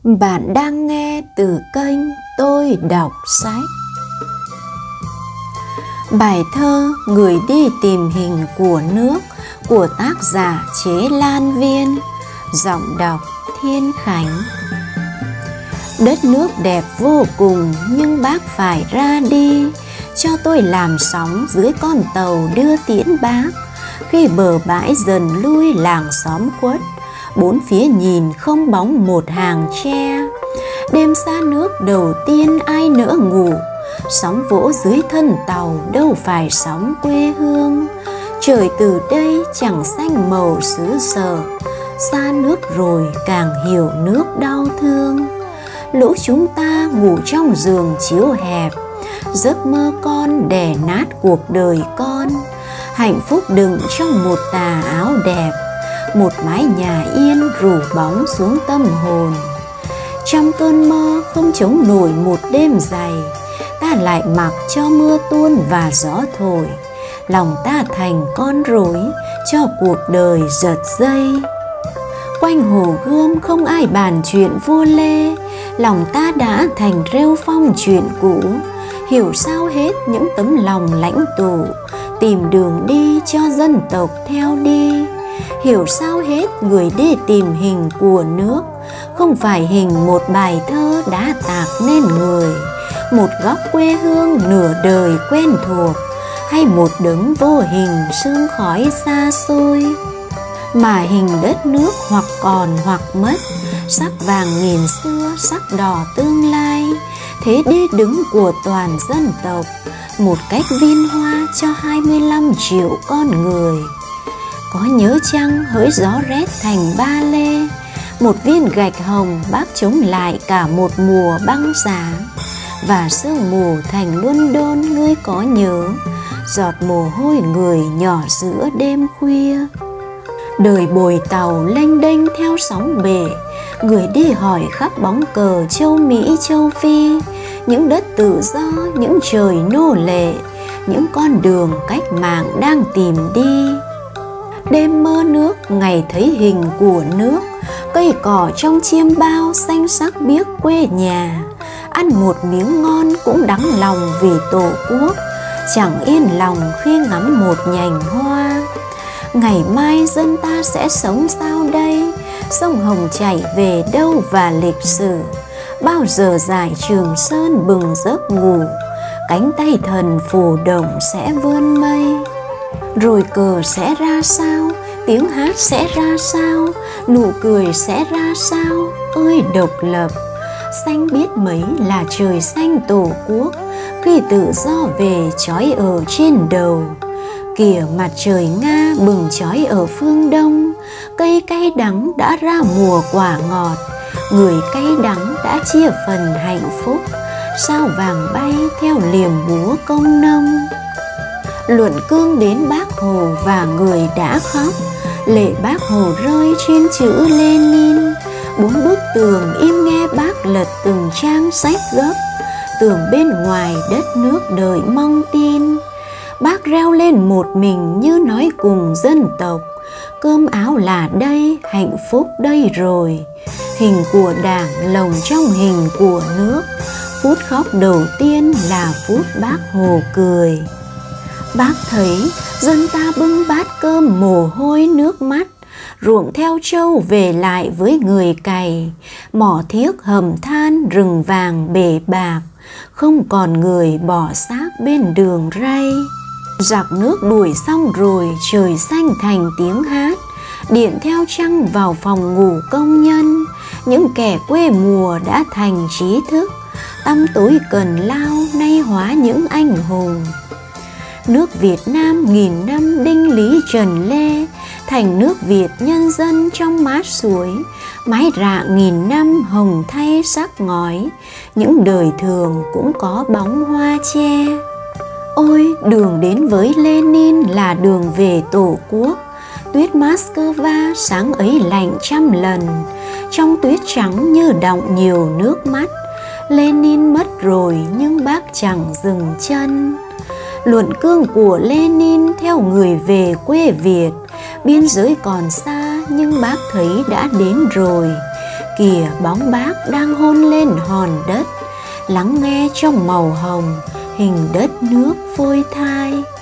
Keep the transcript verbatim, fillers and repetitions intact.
Bạn đang nghe từ kênh Tôi Đọc Sách. Bài thơ Người đi tìm hình của nước của tác giả Chế Lan Viên. Giọng đọc Thiên Khánh. Đất nước đẹp vô cùng nhưng bác phải ra đi, cho tôi làm sóng dưới con tàu đưa tiễn bác. Khi bờ bãi dần lui làng xóm khuất, bốn phía nhìn không bóng một hàng tre. Đêm xa nước đầu tiên ai nỡ ngủ, sóng vỗ dưới thân tàu đâu phải sóng quê hương. Trời từ đây chẳng xanh màu xứ sở, xa nước rồi càng hiểu nước đau thương. Lũ chúng ta ngủ trong giường chiếu hẹp, giấc mơ con đè nát cuộc đời con. Hạnh phúc đựng trong một tà áo đẹp, một mái nhà yên rủ bóng xuống tâm hồn. Trong cơn mơ không chống nổi một đêm dày, ta lại mặc cho mưa tuôn và gió thổi. Lòng ta thành con rối cho cuộc đời giật dây. Quanh hồ Gươm không ai bàn chuyện vua Lê, lòng ta đã thành rêu phong chuyện cũ. Hiểu sao hết những tấm lòng lãnh tụ, tìm đường đi cho dân tộc theo đi. Hiểu sao hết người đi tìm hình của nước, không phải hình một bài thơ đã tạc nên người, một góc quê hương nửa đời quen thuộc, hay một đấng vô hình sương khói xa xôi. Mà hình đất nước hoặc còn hoặc mất, sắc vàng nghìn xưa, sắc đỏ tương lai, thế đế đứng của toàn dân tộc, một cách vin hoa cho hai mươi lăm triệu con người. Có nhớ chăng hỡi gió rét thành ba lê, một viên gạch hồng bác chống lại cả một mùa băng giá. Và sương mù thành London ngươi có nhớ, giọt mồ hôi người nhỏ giữa đêm khuya. Đời bồi tàu lênh đênh theo sóng bể, người đi hỏi khắp bóng cờ châu Mỹ châu Phi. Những đất tự do, những trời nô lệ, những con đường cách mạng đang tìm đi. Đêm mơ nước, ngày thấy hình của nước, cây cỏ trong chiêm bao xanh sắc biếc quê nhà. Ăn một miếng ngon cũng đắng lòng vì tổ quốc, chẳng yên lòng khi ngắm một nhành hoa. Ngày mai dân ta sẽ sống sao đây, sông Hồng chảy về đâu và lịch sử. Bao giờ dải Trường Sơn bừng giấc ngủ, cánh tay thần phù đồng sẽ vươn mây. Rồi cờ sẽ ra sao, tiếng hát sẽ ra sao, nụ cười sẽ ra sao, ơi độc lập. Xanh biết mấy là trời xanh tổ quốc, khi tự do về chói ở trên đầu. Kìa mặt trời Nga bừng chói ở phương đông, cây cay đắng đã ra mùa quả ngọt, người cay đắng đã chia phần hạnh phúc. Sao vàng bay theo liềm búa công nông. Luận cương đến Bác Hồ và người đã khóc, lệ Bác Hồ rơi trên chữ Lenin. Bốn bức tường im nghe bác lật từng trang sách gấp, tường bên ngoài đất nước đợi mong tin. Bác reo lên một mình như nói cùng dân tộc, cơm áo là đây, hạnh phúc đây rồi. Hình của Đảng lồng trong hình của nước, phút khóc đầu tiên là phút Bác Hồ cười. Bác thấy dân ta bưng bát cơm mồ hôi nước mắt, ruộng theo trâu về lại với người cày, mỏ thiếc hầm than rừng vàng bể bạc, không còn người bỏ xác bên đường ray. Giặc nước đuổi xong rồi trời xanh thành tiếng hát, điện theo trăng vào phòng ngủ công nhân. Những kẻ quê mùa đã thành trí thức, tăm tối cần lao nay hóa những anh hùng. Nước Việt Nam nghìn năm đinh lý Trần Lê, thành nước Việt nhân dân trong mát suối. Mái rạ nghìn năm hồng thay sắc ngói, những đời thường cũng có bóng hoa che. Ôi đường đến với Lenin là đường về tổ quốc, tuyết Moscow sáng ấy lạnh trăm lần, trong tuyết trắng như đọng nhiều nước mắt. Lenin mất rồi nhưng bác chẳng dừng chân. Luận cương của Lenin theo người về quê Việt, biên giới còn xa nhưng bác thấy đã đến rồi. Kìa bóng bác đang hôn lên hòn đất, lắng nghe trong màu hồng hình đất nước phôi thai.